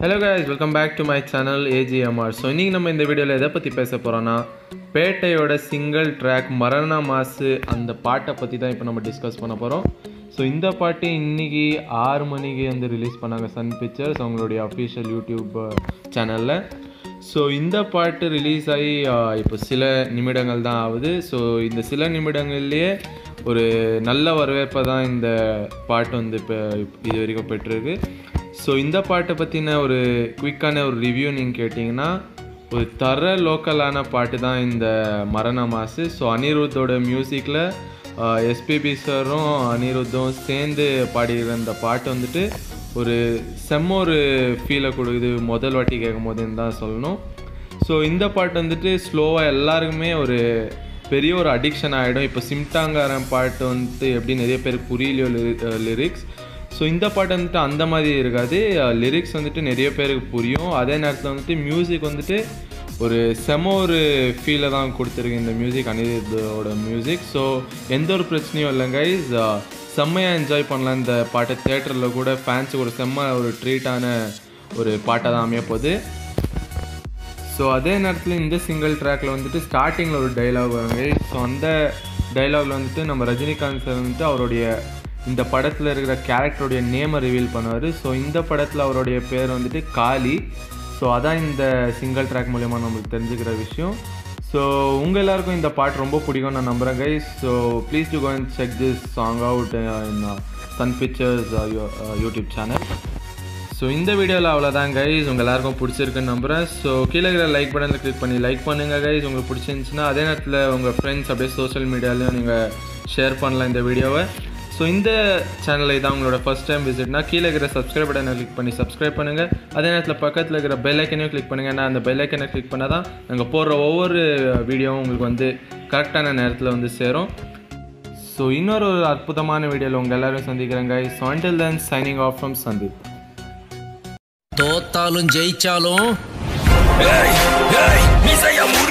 Hello guys, welcome back to my channel AGMR. So இன்னைக்கு நம்ம இந்த வீடியோல எதை பத்தி பேச போறோம்னா பேட்டையோட சிங்கிள் ட்ராக் மரண மாசு அந்த பாட்டை பத்தி தான் இப்போ நம்ம டிஸ்கஸ் பண்ண போறோம். ஸோ இந்த பாட்டு இன்னைக்கு 6 மணிக்கு வந்து ரிலீஸ் பண்ணாங்க சன் பிக்சர்ஸ் அவங்களுடைய அஃபிஷியல் யூடியூப் சேனலில். ஸோ இந்த பாட்டு ரிலீஸ் ஆகி இப்போ சில நிமிடங்கள் தான் ஆகுது. ஸோ இந்த சில நிமிடங்கள்லேயே ஒரு நல்ல வரவேற்பை தான் இந்த பாட்டு வந்து இப்போ இது வரைக்கும் பெற்றிருக்கு. ஸோ இந்த பாட்டை பற்றின ஒரு குயிக்கான ஒரு ரிவ்யூ நீங்கள் கேட்டிங்கன்னா ஒரு லோக்கலான பாட்டு தான் இந்த மரண மாசு. ஸோ அனிருத்தோட மியூசிக்கில் எஸ்பிபி சாரும் அனிருத்தும் சேர்ந்து பாடிக்கிற இந்த பாட்டு வந்துட்டு ஒரு ஒரு ஃபீலை கொடுக்குது முதல் வாட்டி கேட்கும் போதுன்னு தான் சொல்லணும். ஸோ இந்த பாட்டு வந்துட்டு ஸ்லோவாக எல்லாருக்குமே ஒரு பெரிய ஒரு அடிக்ஷன் ஆகிடும். இப்போ சிம்டாங்காரன் பாட்டு வந்துட்டு எப்படி நிறைய பேருக்கு புரியலையோ லிரிக்ஸ், ஸோ இந்த பாட்டு வந்துட்டு அந்த மாதிரி இருக்காது. லிரிக்ஸ் வந்துட்டு நிறைய பேருக்கு புரியும். அதே நேரத்தில் வந்துட்டு மியூசிக் வந்துட்டு ஒரு ஒரு ஃபீலை தான் கொடுத்துருக்கு இந்த மியூசிக், அனிருத்தோட மியூசிக். ஸோ எந்த ஒரு பிரச்சனையும் இல்லை கைஸ், செம்மையாக என்ஜாய் பண்ணலாம் இந்த பாட்டை. தியேட்டரில் கூட ஃபேன்ஸுக்கு ஒரு ஒரு ட்ரீட்டான ஒரு பாட்டாக தான் அமைய போகுது. ஸோ அதே நேரத்தில் இந்த சிங்கிள் ட்ராக்கில் வந்துட்டு ஸ்டார்டிங்கில் ஒரு டைலாக் வருங்க. ஸோ அந்த டைலாகில் வந்துட்டு நம்ம ரஜினிகாந்த் சார் வந்துட்டு அவருடைய இந்த படத்தில் இருக்கிற கேரக்டருடைய நேமை ரிவீல் பண்ணுவார். ஸோ இந்த படத்தில் அவருடைய பேர் வந்துட்டு காளி. ஸோ அதான் இந்த சிங்கிள் ட்ராக் மூலயமா நம்மளுக்கு தெரிஞ்சுக்கிற விஷயம். ஸோ உங்கள் எல்லாருக்கும் இந்த பாட்டு ரொம்ப பிடிக்கும் நான் நம்புகிறேன் guys. So please to go and check this song out in Sun Pictures YouTube channel. So இந்த வீடியோவில் அவ்வளோதான் கைஸ், உங்கள் எல்லாருக்கும் பிடிச்சிருக்குன்னு நம்புகிறேன். ஸோ கீழே இருக்கிற லைக் பட்டனில் கிளிக் பண்ணி லைக் பண்ணுங்கள் கைஸ் உங்களுக்கு பிடிச்சிருந்துச்சுன்னா. அதே நேரத்தில் உங்கள் ஃப்ரெண்ட்ஸ் அப்படியே சோஷியல் மீடியாலையும் நீங்கள் ஷேர் பண்ணலாம் இந்த வீடியோவை. ஸோ இந்த சேனலில் இதான் உங்களோட ஃபஸ்ட் டைம் விசிட்னா கீழே இருக்கிற சப்ஸ்கிரைப் பட்டனை கிளிக் பண்ணி சப்ஸ்கிரைப் பண்ணுங்கள். அதே நேரத்தில் பக்கத்தில் இருக்கிற பெல் ஐக்கனையும் கிளிக் பண்ணுங்கள். ஏன்னா அந்த பெல் ஐக்கனை கிளிக் பண்ணால் தான் நாங்கள் போடுற ஒவ்வொரு வீடியோவும் உங்களுக்கு வந்து கரெக்டான நேரத்தில் வந்து சேரும். ஸோ இன்னொரு அற்புதமான வீடியோவில் உங்கள் எல்லோரும் சந்திக்கிறேன் guys. So until then signing off from Sandeep. தோத்தாலும் ஜெயிச்சாலும்